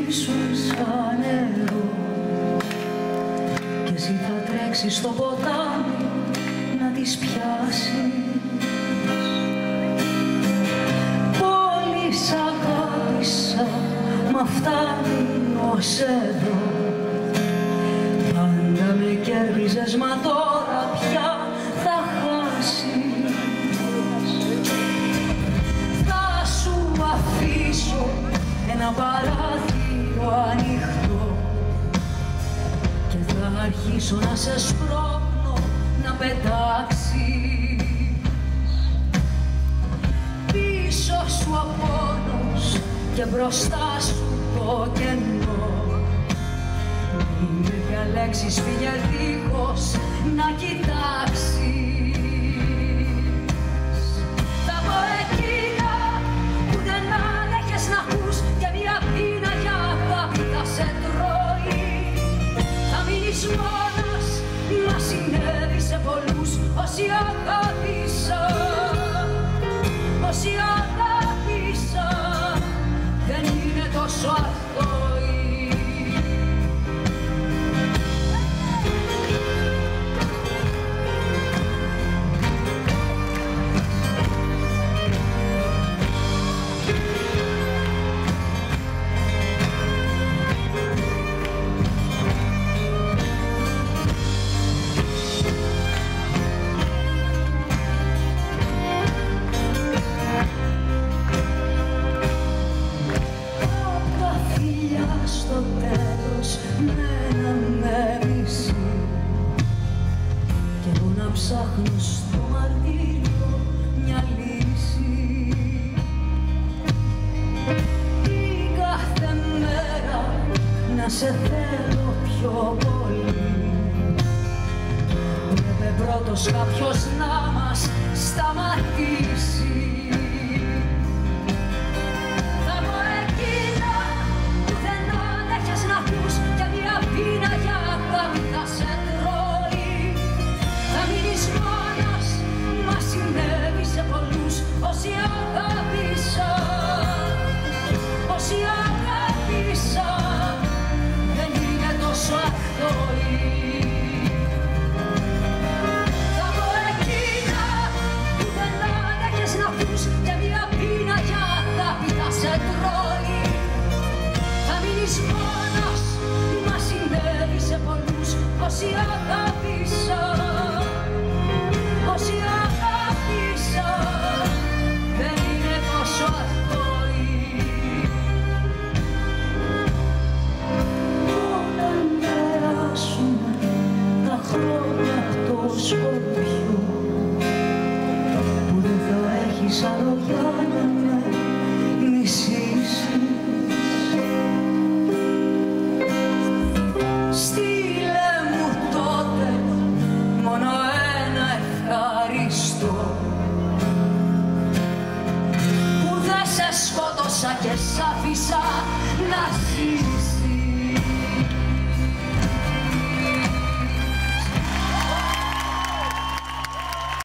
πίσω σαν νερό κι εσύ θα τρέξεις στο ποτάμι να τις πιάσεις. Πολύ σ' αγάπησα, μα φτάνει ως εδώ. Πάντα με κέρδιζες, μα τώρα πια θα χάσεις. Θα σου αφήσω ένα παράθυρο ανοιχτό και θα αρχίσω να σε σπρώχνω να πετάξεις. Πίσω σου ο πόνος και μπροστά σου το κενό. Μην διαλέξεις, φύγε δίχως να κοιτάξεις. Θα πω εκείνα που δεν άντεχες να ακούς και μια πείνα για αγάπη θα σε τρώει. Θα μείνεις μόνος, μα συνέβη σε πολλούς όσοι αγάπησαν. Όσοι αγάπησαν δεν είναι τόσο αθώοι. Στο τέλος μέναμε μισή κι εγώ να ψάχνω στο μαρτύριο μια λύση. Ή κάθε μέρα να σε θέλω πιο πολύ. Πρέπει πρώτος κάποιος να μας σταματήσει. Όσοι αγάπησαν, όσοι αγάπησαν δεν είναι τόσο αθώοι. Θα πω εκείνα που δεν άντεχες να ακούς και μια πείνα για αγάπη θα σε τρώει. Θα μείνεις μόνος, μα συνέβη σε πολλούς όσοι αγάπησαν, όσοι αγάπησαν δεν είναι τόσο αθώοι. Όταν περάσουμε τα χρόνια το σκορπιό που δεν θα έχεις άλλο για να με μισήσεις, στείλε μου τότε μόνο ένα ευχαριστώ που δεν σε σκότωσα και σ' άφησα να ζήσεις.